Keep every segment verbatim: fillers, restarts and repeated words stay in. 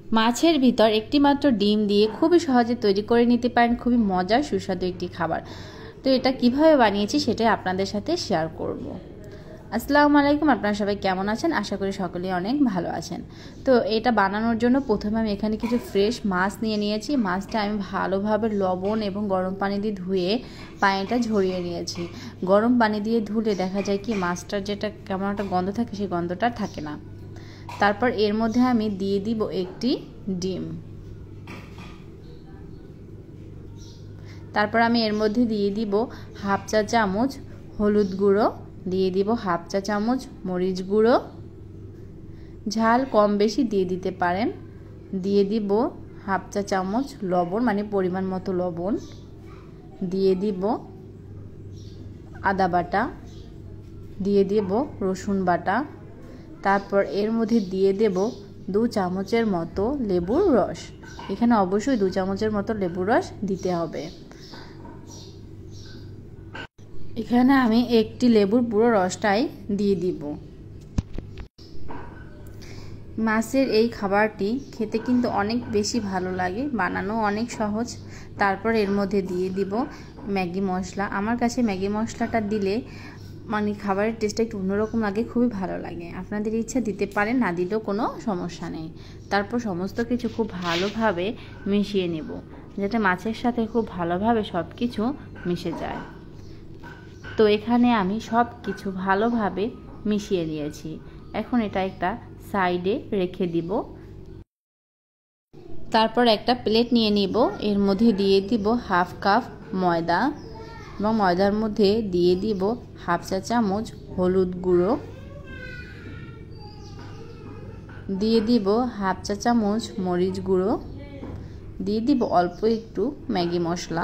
মাছের ভিতর একটি মাত্র ডিম দিয়ে খুবই সহজে তৈরি করে নিতে পারেন খুবই মজার সুস্বাদু একটি খাবার। তো এটা কিভাবে বানিয়েছি সেটাই আপনাদের সাথে শেয়ার করব। আসসালামু আলাইকুম, আপনারা সবাই কেমন আছেন? আশা করি সকলেই অনেক ভালো আছেন। তো এটা বানানোর জন্য প্রথমে আমি এখানে কিছু ফ্রেশ মাছ নিয়ে নিয়েছি। মাছটা আমি ভালোভাবে লবণ এবং গরম পানি দিয়ে ধুয়ে পানিটা ঝরিয়ে নিয়েছি। গরম পানি দিয়ে ধুলে দেখা যায় কি মাছটার যেটা কেমন একটা গন্ধ থাকে সেই গন্ধটা থাকে না। তারপর এর মধ্যে আমি দিয়ে দিব একটি ডিম। তারপর আমি এর মধ্যে দিয়ে দিব হাফ চা চামচ হলুদ গুঁড়ো, দিয়ে দিব হাফ চা চামচ মরিচ গুঁড়ো, ঝাল কম বেশি দিয়ে দিতে পারেন। দিয়ে দিব হাফ চা চামচ লবণ, মানে পরিমাণ মতো লবণ। দিয়ে দিব আদা বাটা, দিয়ে দিব রসুন বাটা। তারপর এর মধ্যে দিয়ে দেব দু চামচের মতো লেবুর রস। এখানে অবশ্যই দু চামচের মতো লেবুর রস দিতে হবে। এখানে আমি একটি লেবুর পুরো রসটাই দিয়ে দিব। মাছের এই খাবারটি খেতে কিন্তু অনেক বেশি ভালো লাগে, বানানো অনেক সহজ। তারপর এর মধ্যে দিয়ে দিব ম্যাগি মশলা। আমার কাছে ম্যাগি মশলাটা দিলে মানে খাবারের টেস্টটা একটু অন্যরকম লাগে, খুবই ভালো লাগে। আপনাদের ইচ্ছা দিতে পারেন, না দিলেও কোনো সমস্যা নেই। তারপর সমস্ত কিছু খুব ভালোভাবে মিশিয়ে নেব, যাতে মাছের সাথে খুব ভালোভাবে সব কিছু মিশে যায়। তো এখানে আমি সব কিছু ভালোভাবে মিশিয়ে নিয়েছি। এখন এটা একটা সাইডে রেখে দিব। তারপর একটা প্লেট নিয়ে নিব, এর মধ্যে দিয়ে দিব হাফ কাপ ময়দা এবং ময়দার মধ্যে দিয়ে দিব হাফ চা চামচ হলুদ গুঁড়ো, দিয়ে দিব হাফ চা চামচ মরিচ গুঁড়ো, দিয়ে দিব অল্প একটু ম্যাগি মশলা।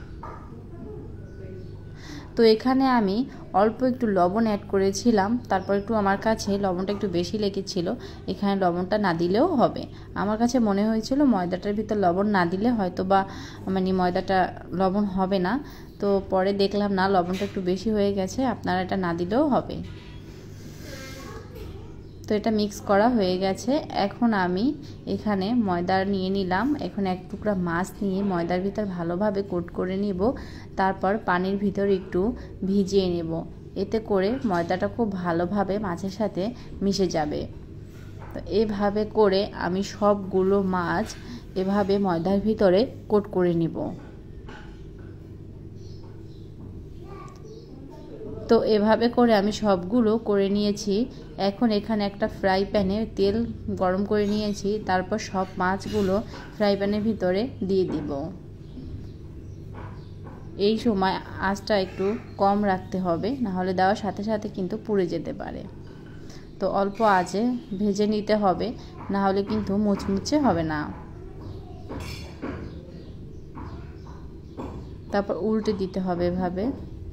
তো এখানে আমি অল্প একটু লবণ অ্যাড করেছিলাম, তারপর একটু আমার কাছে লবণটা একটু বেশি লেগেছিল। এখানে লবণটা না দিলেও হবে। আমার কাছে মনে হয়েছিল ময়দাটার ভিতর লবণ না দিলে হয়তো বা মানে ময়দাটা লবণ হবে না। তো পরে দেখলাম না, লবণটা একটু বেশি হয়ে গেছে, আপনারা এটা না দিলেও হবে। তো এটা মিক্স করা হয়ে গেছে। এখন আমি এখানে ময়দা নিয়ে নিলাম। এখন এক টুকরা মাছ নিয়ে ময়দার ভিতর ভালোভাবে কোট করে নিব। তারপর পানির ভিতর একটু ভিজিয়ে নেব, এতে করে ময়দাটা খুব ভালোভাবে মাছের সাথে মিশে যাবে। তো এভাবে করে আমি সবগুলো মাছ এভাবে ময়দার ভিতরে কোট করে নিব। তো এভাবে করে আমি সবগুলো করে নিয়েছি। এখন এখানে একটা ফ্রাই প্যানে তেল গরম করে নিয়েছি। তারপর সব মাছগুলো ফ্রাই প্যানের ভিতরে দিয়ে দিব। এই সময় আঁচটা একটু কম রাখতে হবে, না হলে দেওয়ার সাথে সাথে কিন্তু পুড়ে যেতে পারে। তো অল্প আঁচে ভেজে নিতে হবে, না হলে কিন্তু মুচমুচে হবে না। তারপর উল্টে দিতে হবে এভাবে।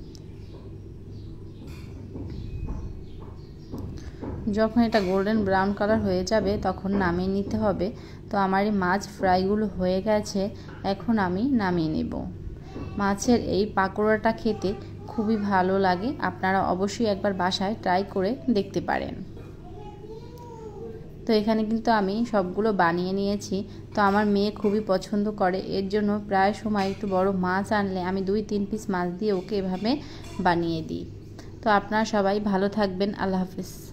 যখন এটা গোল্ডেন ব্রাউন কালার হয়ে যাবে তখন নামিয়ে নিতে হবে। তো আমার এই মাছ ফ্রাইগুলো হয়ে গেছে, এখন আমি নামিয়ে নেব। মাছের এই পাকোড়াটা খেতে খুবই ভালো লাগে, আপনারা অবশ্যই একবার বাসায় ট্রাই করে দেখতে পারেন। তো এখানে কিন্তু আমি সবগুলো বানিয়ে নিয়েছি। তো আমার মেয়ে খুবই পছন্দ করে, এর জন্য প্রায় সময় একটু বড় মাছ আনলে আমি দুই তিন পিস মাছ দিয়ে ওকে এভাবে বানিয়ে দিই। তো আপনারা সবাই ভালো থাকবেন। আল্লাহ হাফিজ।